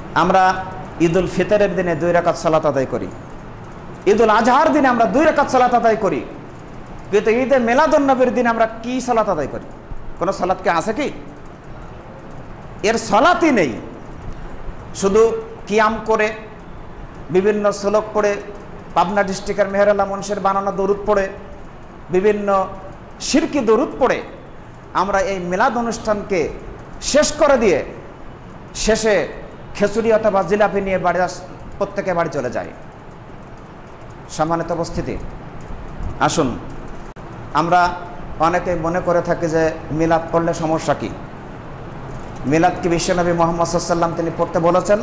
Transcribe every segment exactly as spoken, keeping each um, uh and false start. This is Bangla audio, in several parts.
আমরা ঈদুল ফিতরের দিনে দুই রাকাত সালাত আদায় করি, ঈদুল আজহার দিনে আমরা দুই রাকাত সালাত আদায় করি, কিন্তু ঈদে মিলাদুন্নবীর দিনে আমরা কি সালাত আদায় করি? কোনো সালাত কি আছে কি? এর সালাতই নেই। শুধু কিয়াম করে, বিভিন্ন শ্লোক পড়ে, পাবনা ডিস্ট্রিক্টের মেহেরাল্লাহ মুন্সির বানানো দরুদ পড়ে, বিভিন্ন শিরকি দরুদ পড়ে আমরা এই মিলাদ অনুষ্ঠানকে শেষ করে দিয়ে শেষে খিচুড়ি অথবা জিলাপি নিয়ে বাড়ি প্রত্যেকে বাড়ি চলে যায়। সম্মানিত উপস্থিতি, আসুন, আমরা অনেকে মনে করে থাকি যে মিলাদ পড়লে সমস্যা কি? মিলাদ কি বিশ্বনবী মুহাম্মদ সাল্লাল্লাহু আলাইহি ওয়াসাল্লাম তিনি পড়তে বলেছেন?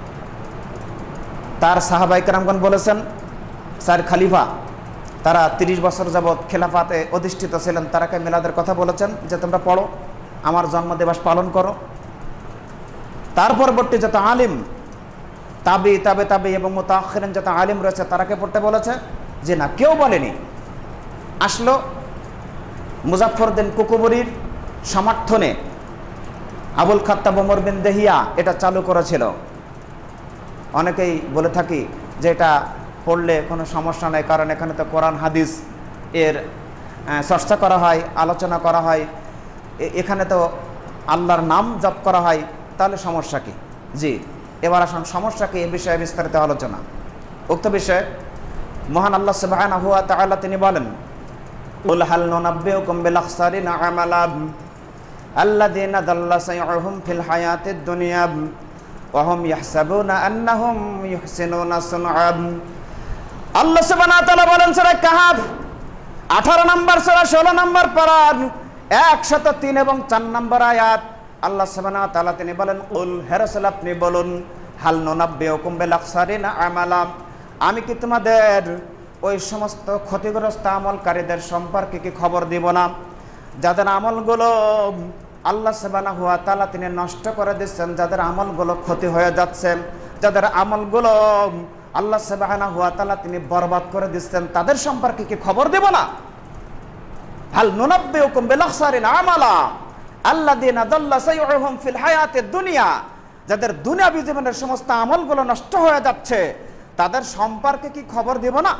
তার সাহাবায়ে কেরামগণ বলেছেন? চার খলিফা তারা তিরিশ বছর যাবৎ খেলাফাতে অধিষ্ঠিত ছিলেন, তারাকে মিলাদের কথা বলেছেন যে তোমরা পড়ো, আমার জন্মদিবস পালন করো। তার পরবর্তী যত আলিম, তাবি তাবে তাবি এবং মুতাআখিরিন যত আলিম রয়েছে তারাকে পড়তে বলেছে? যে না, কেউ বলেনি। আসলো মুজাফফরউদ্দিন কুকুবরীর সমর্থনে আবুল খাত্তাব ওমর বিন দেহিয়া এটা চালু করেছিল। অনেকেই বলে থাকি যে এটা পড়লে কোনো সমস্যা নেই, কারণ এখানে তো কোরআন হাদিস এর চর্চা করা হয়, আলোচনা করা হয়, এখানে তো আল্লাহর নাম জপ করা হয়, তাহলে সমস্যা কি? জি, এবার আসুন সমস্যা কি এ বিষয়ে বিস্তারিত আলোচনা। উক্ত বিষয়ে মহান আল্লাহ সুবহানাহু ওয়া তাআলা তিনি বলেন, কুল হাল নুনাব্বিউকুম বিল আখসারিনা আমালা আল্লাযীনা দাল্লা সাইউহুম ফিল হায়াতিদ দুনিয়া ওয়া হুম ইয়াহসাবুনা আন্নাহুম ইউহসিনুনা সুনআ। আল্লাহ সুবহানাহু ওয়া তাআলা বলেন সূরা কাহফ আঠারো নম্বর সূরা ষোলো নম্বর পারা একশত তিন এবং চার নম্বর আয়াত। আল্লাহ সুবহানাহু ওয়া তাআলা তিনি বলেন, কুল হে রাসূল আপনি বলুন, হাল নুনাব্বিউকুম বিল আখসারিনা আমালা, আমি কি তোমাদের ওই সমস্ত ক্ষতিগ্রস্ত আমলকারীদের সম্পর্কে কি খবর দিব না, যাদের আমলগুলো আল্লাহ সুবহানাহু ওয়া তাআলা তিনি নষ্ট করে দিচ্ছেন, যাদের আমলগুলো ক্ষতি হয়ে যাচ্ছে, যাদের আমলগুলো আল্লাহ সুবহানাহু ওয়া তাআলা তিনি বরবাদ করে দিচ্ছেন, তাদের সম্পর্কে কি খবর দেব না? হাল নুনাব্বিউকুম বিল আখসারিনা আমালা আল্লাযীনা দাল্লা সাইউহুম ফিল হায়াতিদ দুনিয়া, যাদের দুনিয়াবী জীবনের সমস্ত আমলগুলো নষ্ট হয়ে যাচ্ছে, তাদের সম্পর্কে কি খবর দেব না?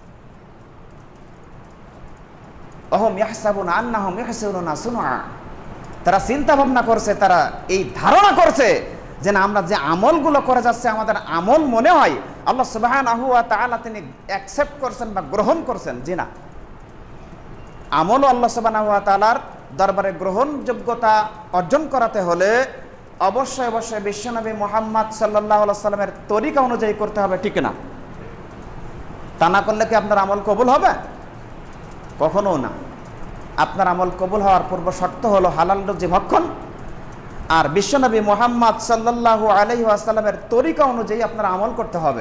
ওহুম ইয়াহসাবুনা আন্নাহুম ইউহসিনুনা সুনআ, তারা চিন্তা ভাবনা করছে, তারা এই ধারণা করছে যে না, আমরা যে আমলগুলো করে যাচ্ছে আমাদের আমল মনে হয় আল্লাহ সুবহানাহু ওয়া তাআলা তিনি অ্যাকসেপ্ট করছেন বা গ্রহণ করছেন। জি না, আমলও আল্লাহ সুবহানাহু ওয়া তাআলার দরবারে গ্রহণযোগ্যতা অর্জন করাতে হলে অবশ্যই অবশ্যই বিশ্বনবী মুহাম্মদ সাল্লাল্লাহু আলাইহি ওয়াসাল্লামের তরিকা অনুযায়ী করতে হবে, ঠিক না? তা না করলে কি আপনার আমল কবুল হবে? কখনো না। আপনার আমল কবুল হওয়ার পূর্ব শর্ত হলো হালাল রুজি ভক্ষণ আর বিশ্বনবী মুহাম্মদ সাল্লাল্লাহু আলাইহি ওয়াসাল্লামের তরিকা অনুযায়ী আপনার আমল করতে হবে।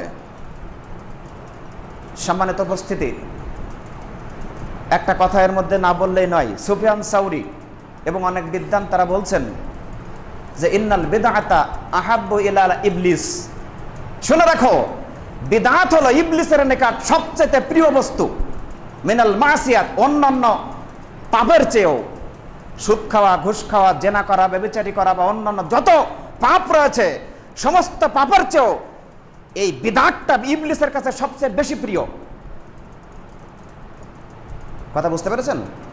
সম্মানিত উপস্থিতি, একটা কথা এর মধ্যে না বললেই নয়। সুফিয়ান সাউরি এবং অনেক বিদ্বান তারা বলছেন যে ইন্নাল বিদআতা আহাব্বু ইলা ইবলিস, শুনে রাখো, বিদআত হলো ইবলিসের নিকট সবচেয়ে প্রিয় বস্তু, মিনাল মাসিয়াত, অন্যান্য পাপের চেয়েও। সুদ খাওয়া, ঘুষ খাওয়া, জেনা করা, ব্যভিচারী করা বা অন্যান্য যত পাপ রয়েছে সমস্ত পাপের চেয়েও এই বিদআতটা ইবলিসের কাছে সবচেয়ে বেশি প্রিয়। কথা বুঝতে পেরেছেন?